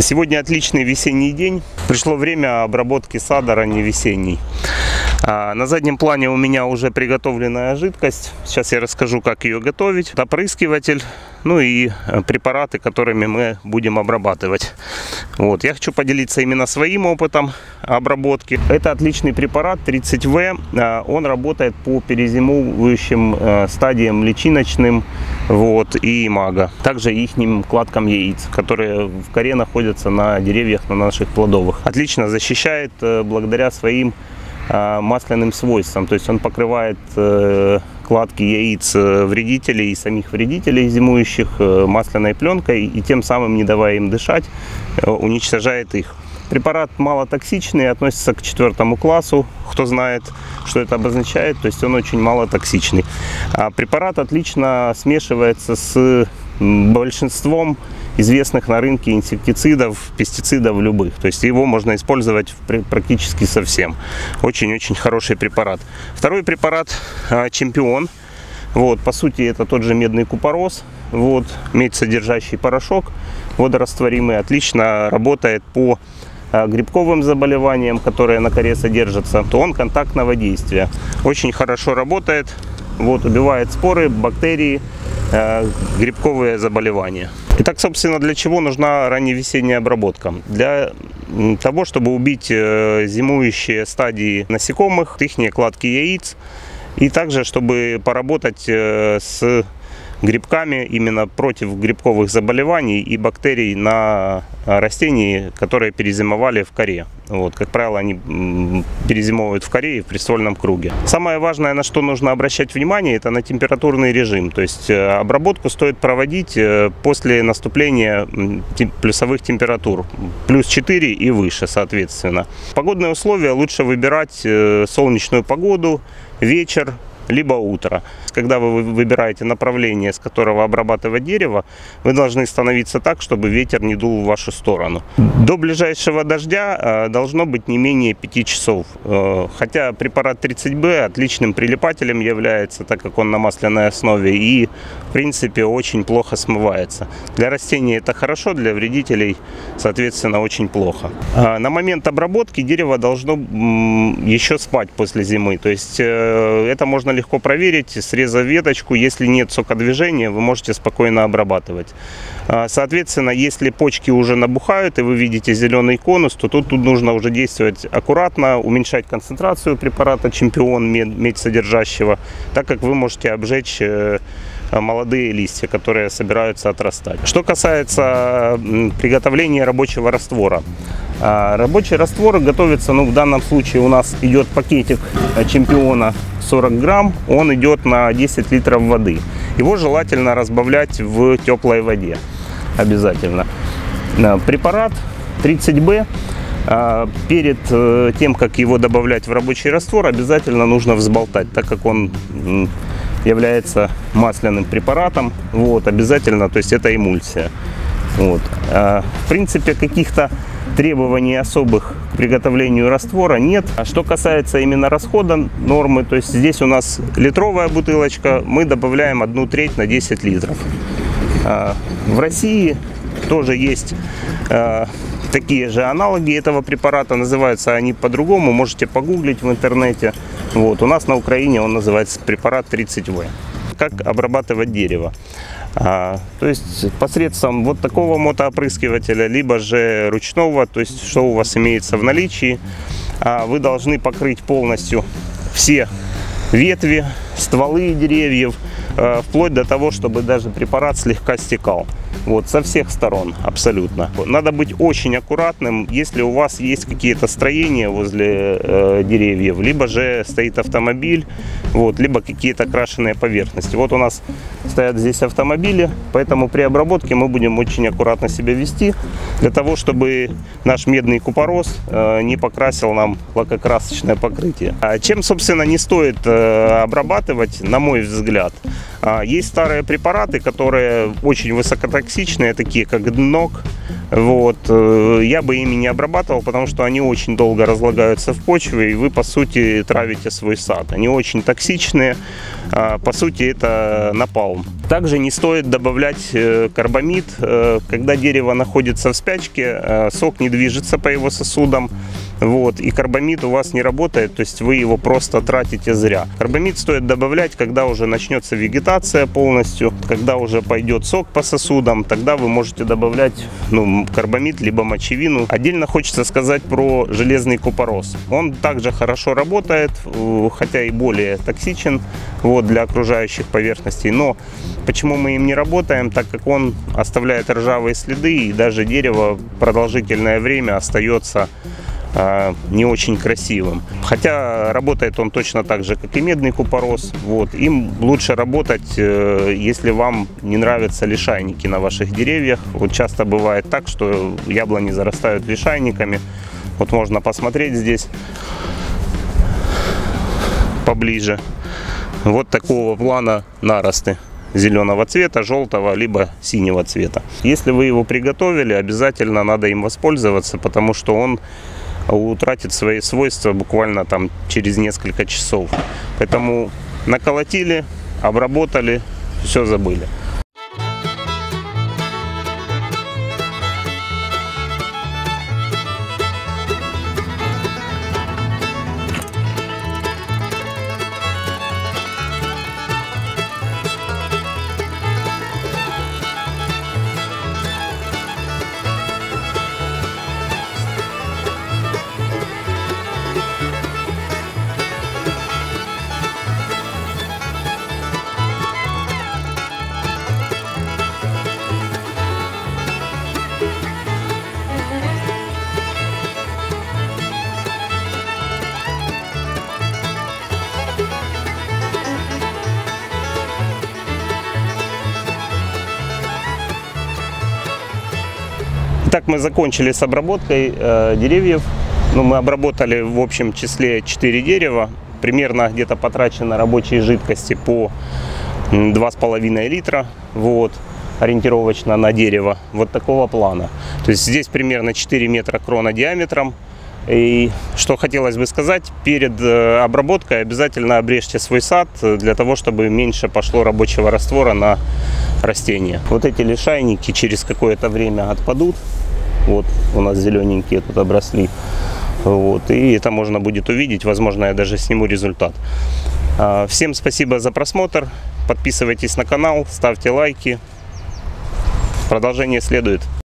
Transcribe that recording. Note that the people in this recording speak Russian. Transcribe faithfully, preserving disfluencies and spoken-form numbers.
Сегодня отличный весенний день. Пришло время обработки сада ранневесенний. На заднем плане у меня уже приготовленная жидкость. Сейчас я расскажу, как ее готовить. Опрыскиватель, ну и препараты, которыми мы будем обрабатывать. Вот. Я хочу поделиться именно своим опытом обработки. Это отличный препарат тридцать вэ. Он работает по перезимовывающим стадиям личиночным, вот, и имаго. Также ихним кладкам яиц, которые в коре находятся на деревьях, на наших плодовых. Отлично защищает благодаря своим масляным свойствам, то есть он покрывает э, кладки яиц вредителей и самих вредителей зимующих э, масляной пленкой, и тем самым, не давая им дышать, э, уничтожает их. Препарат малотоксичный, относится к четвертому классу, кто знает, что это обозначает, то есть он очень малотоксичный. А препарат отлично смешивается с большинством известных на рынке инсектицидов, пестицидов любых. То есть его можно использовать практически со всем. Очень-очень хороший препарат. Второй препарат Чемпион. Вот, по сути, это тот же медный купорос. Вот, медь содержащий порошок водорастворимый. Отлично работает по грибковым заболеваниям, которые на коре содержатся. То он контактного действия. Очень хорошо работает. Вот, убивает споры, бактерии, э, грибковые заболевания. Итак, собственно, для чего нужна ранневесенняя обработка? Для того, чтобы убить э, зимующие стадии насекомых, ихние кладки яиц, и также, чтобы поработать э, с грибками именно против грибковых заболеваний и бактерий на растении, которые перезимовали в коре. Вот, как правило, они перезимовывают в коре и в приствольном круге. Самое важное, на что нужно обращать внимание, это на температурный режим. То есть обработку стоит проводить после наступления плюсовых температур, плюс четыре и выше, соответственно. Погодные условия лучше выбирать солнечную погоду, вечер, либо утро. Когда вы выбираете направление, с которого обрабатывать дерево, вы должны становиться так, чтобы ветер не дул в вашу сторону. До ближайшего дождя должно быть не менее пяти часов. Хотя препарат тридцать бэ отличным прилипателем является, так как он на масляной основе и, в принципе, очень плохо смывается. Для растений это хорошо, для вредителей, соответственно, очень плохо. На момент обработки дерево должно еще спать после зимы. То есть это можно легко проверить, срезав веточку. Если нет сокодвижения, вы можете спокойно обрабатывать. Соответственно, если почки уже набухают и вы видите зеленый конус, то тут, тут нужно уже действовать аккуратно, уменьшать концентрацию препарата Чемпион, медь содержащего, так как вы можете обжечь молодые листья, которые собираются отрастать. Что касается приготовления рабочего раствора. Рабочий раствор готовится, ну, в данном случае у нас идет пакетик Чемпиона сорок грамм, он идет на десять литров воды. Его желательно разбавлять в теплой воде обязательно. Препарат тридцать бэ, перед тем, как его добавлять в рабочий раствор, обязательно нужно взболтать, так как он является масляным препаратом. Вот, обязательно, то есть это эмульсия. Вот. В принципе, каких-то требований особых к приготовлению раствора нет. А что касается именно расхода нормы, то есть здесь у нас литровая бутылочка, мы добавляем одну треть на десять литров. В России тоже есть такие же аналоги этого препарата, называются они по-другому, можете погуглить в интернете. Вот, у нас на Украине он называется препарат тридцать вэ. Как обрабатывать дерево? А, то есть посредством вот такого мотоопрыскивателя, либо же ручного, то есть что у вас имеется в наличии, а, вы должны покрыть полностью все ветви, стволы деревьев, а, вплоть до того, чтобы даже препарат слегка стекал. Вот, со всех сторон абсолютно. Надо быть очень аккуратным, если у вас есть какие-то строения возле э, деревьев, либо же стоит автомобиль, вот, либо какие-то крашеные поверхности. Вот у нас стоят здесь автомобили, поэтому при обработке мы будем очень аккуратно себя вести, для того, чтобы наш медный купорос э, не покрасил нам лакокрасочное покрытие. А чем, собственно, не стоит э, обрабатывать, на мой взгляд? А, есть старые препараты, которые очень высокотоксичные, такие как Днок, Вот, я бы ими не обрабатывал, потому что они очень долго разлагаются в почве, и вы, по сути, травите свой сад. Они очень токсичные, по сути, это напалм. Также не стоит добавлять карбамид. Когда дерево находится в спячке, сок не движется по его сосудам, вот, и карбамид у вас не работает, то есть вы его просто тратите зря. Карбамид стоит добавлять, когда уже начнется вегетация полностью, когда уже пойдет сок по сосудам, тогда вы можете добавлять, ну, карбамид либо мочевину. Отдельно хочется сказать про железный купорос. Он также хорошо работает, хотя и более токсичен, вот, для окружающих поверхностей, но почему мы им не работаем? Так как он оставляет ржавые следы, и даже дерево продолжительное время остается не очень красивым. Хотя работает он точно так же, как и медный купорос. Вот. Им лучше работать, если вам не нравятся лишайники на ваших деревьях. Вот часто бывает так, что яблони зарастают лишайниками. Вот можно посмотреть здесь поближе. Вот такого плана наросты зеленого цвета, желтого, либо синего цвета. Если вы его приготовили, обязательно надо им воспользоваться, потому что он утратит свои свойства буквально там через несколько часов. Поэтому наколотили, обработали, все забыли. Итак, мы закончили с обработкой э, деревьев. Ну, мы обработали в общем числе четыре дерева. Примерно где-то потрачено рабочей жидкости по два с половиной литра. Вот, ориентировочно на дерево. Вот такого плана. То есть здесь примерно четыре метра крона диаметром. И что хотелось бы сказать, перед обработкой обязательно обрежьте свой сад, для того, чтобы меньше пошло рабочего раствора на растения. Вот эти лишайники через какое-то время отпадут. Вот у нас зелененькие тут обросли. Вот, и это можно будет увидеть. Возможно, я даже сниму результат. Всем спасибо за просмотр. Подписывайтесь на канал, ставьте лайки. Продолжение следует.